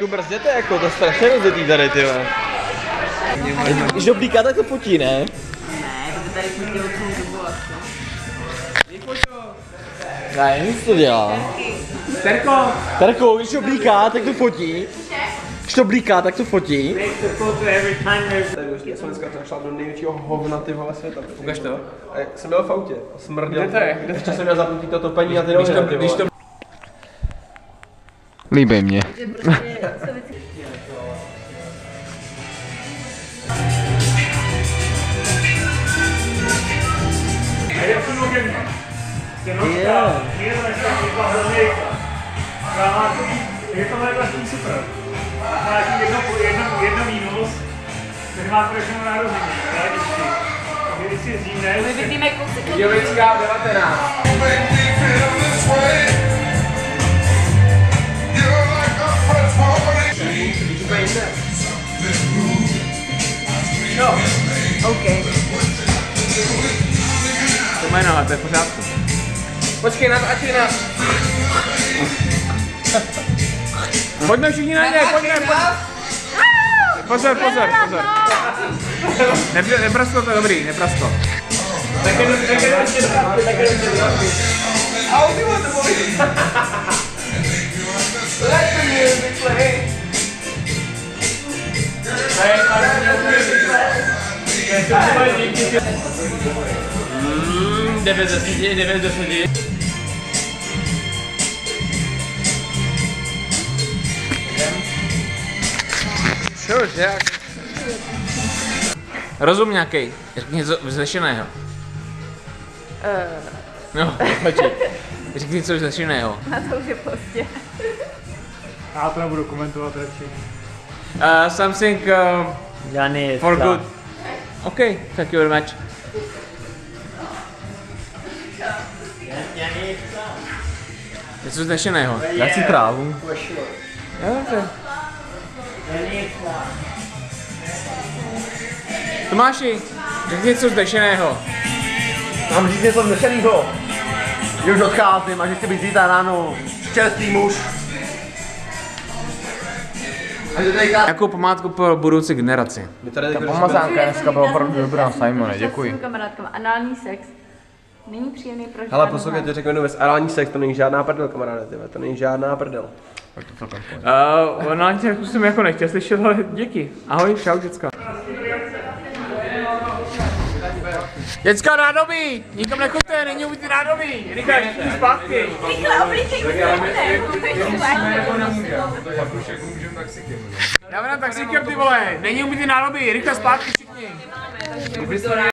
trošku brzděte, jako to strašně rozjetý tady, ty vole. Když to blíká, tak to potí, ne? Ne, to by tady potilo celou dobu asi. Ne, nic to dělá. Terko, když to blíká, tak to fotí. Když to blíká, tak to fotí. Já jsem dneska šla do největšího hovna, ty vole, světa. Ukaž to. A jsem byl v autě, smrděl. Kde to je? Ještě jsem měl zapnutý to topení a ty noviny, ty vole. Líbej mě. Je to vlastně super. Má jedno mínus, ten má konečnou narozeniny, ale když si zimne... My vidíme kousek. Děvická 19. Jo. OK. To má noha, to je v pořádku. Počkej, natáčej nás. Pojďme všichni na ně, pojďme. Pozor. Neprasklo to, dobrý, neprasklo. Tak jenom How do you want the voice? Let the music play. Jde bez 10. Což, jak? Rozum nějaký. Řekni něco vznešeného. No, počkej. Řekni něco vznešeného. Na to už je pozdě. Já to nebudu komentovat radši. Something for good. Okay, thank you very much. Něco vznešeného. Já chci trávu. Jo, dobře. Tomáši, řekni něco vznešeného. Mám říct něco vznešenýho. Že už odcházím a že chci být zítra ráno čerstvý muž. Jakou památku pro budoucí generaci? Ta pomazánka dneska byla opravdu dobrá, Simone, děkuji. Kamarádkama, anální sex není příjemný pro Hele, poslouchejte, řeknu jednu věc, anální sex, to není žádná prdel, kamaráde, tyhle, to není žádná prdel. Anální sex jsem jako nechtěl slyšet, ale díky. Ahoj, čau, děcka. Děcka, nádobí! Nikam nechoďte, není umytý nádobí! Rychle, zpátky! Rychle, oblíčej, Dáme na taxíkem, ty vole! Není umytý nádobí, rychle zpátky všichni!